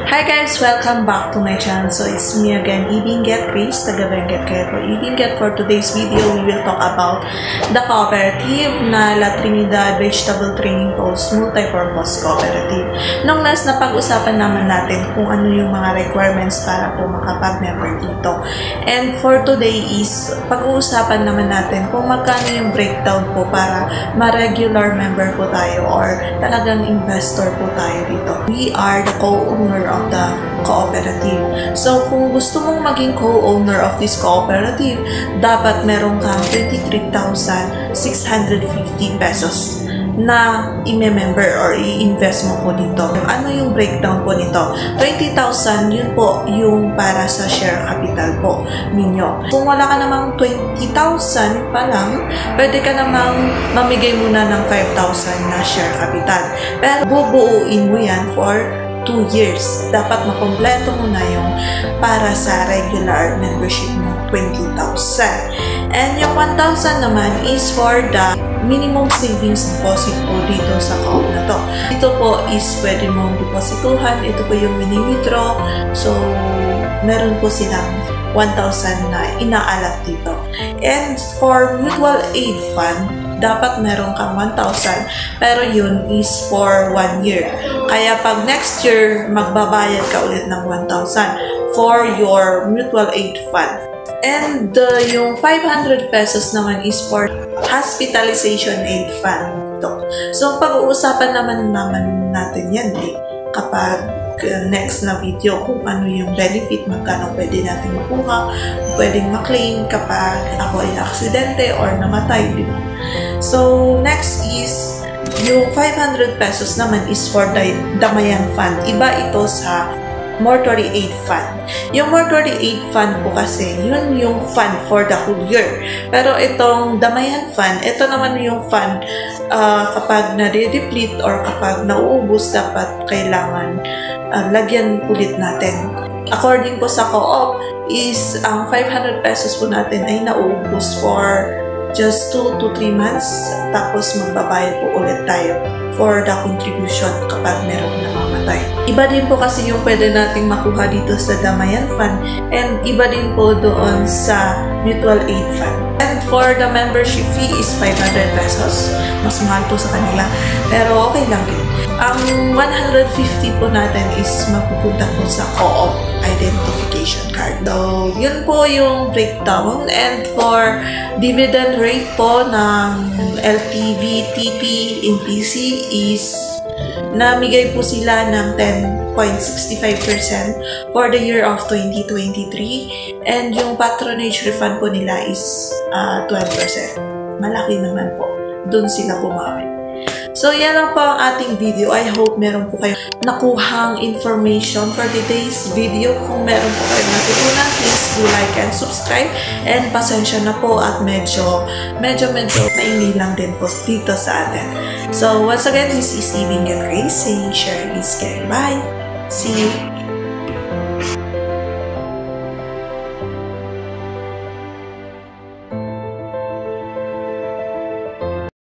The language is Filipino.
Hi guys! Welcome back to my channel. So it's me again, Ibinget Grace, taga Benguet Quezon. Ibinget. For today's video, we will talk about the cooperative na La Trinidad Vegetable Training Post Multipurpose Cooperative. Nung last na pag-usapan naman natin kung ano yung mga requirements para po makapag-member dito. And for today is pag-uusapan naman natin kung magkano yung breakdown po para ma-regular member po tayo or talagang investor po tayo dito. We are the co-owner of the cooperative. So, kung gusto mong maging co-owner of this cooperative, dapat meron kang 23,650 pesos na i-member or i-invest mo po dito. Ano yung breakdown po nito? 20,000, yun po yung para sa share capital po ninyo. Kung wala ka namang 20,000 pa lang, pwede ka namang mamigay muna ng 5,000 na share capital. Pero bubuuin mo yan for 2 years. Dapat makompleto mo na yung para sa regular membership mo, 20,000. And yung 1,000 naman is for the minimum savings deposit po dito sa co-op na to. Ito po is pwede mong deposituhan. Ito po yung mini-withdraw. So, meron po silang 1,000 na inaalat dito. And for mutual aid fund, dapat meron kang 1,000 pero yun is for 1 year. Kaya pag next year, magbabayad ka ulit ng 1,000 for your mutual aid fund. And yung 500 pesos naman is for hospitalization aid fund. So pag-uusapan naman natin yan kapag next na video kung ano yung benefit, magkano pwede natin makuha, pwedeng maklaim kapag ako ay aksidente or namatay, di ba? So, next is yung 500 pesos naman is for the Damayan Fund. Iba ito sa Mortuary Aid Fund. Yung Mortuary Aid Fund po kasi, yun yung fund for the whole year. Pero itong Damayan Fund, ito naman yung fund kapag na-deplete or kapag nauubos, dapat kailangan lagyan ulit natin. According po sa co-op, is ang 500 pesos po natin ay nauubos for just 2 to 3 months. Tapos magbabayad po ulit tayo for the contribution kapag meron namamatay. Iba din po kasi yung pwede nating makuha dito sa Damayan Fund and iba din po doon sa Mutual Aid Fund. And for the membership fee is 500 pesos. Mas mahal po sa kanila. Pero okay lang din. Ang 150 po natin is mapupunta po sa co-op identification card. So, yun po yung breakdown. And for dividend rate po ng LTV, TP, NPC is namigay po sila ng 10.65% for the year of 2023. And yung patronage refund po nila is 12%. Malaki naman po. Doon sila bumawi. So, yan lang po ang ating video. I hope meron po kayo nakuhang information for today's video. Kung meron po kayo natutunan, please do like and subscribe. And pasensya na po at medyo maingay lang din po dito sa atin. So, once again, this is Ibinget Grace saying share is care. Bye! See you!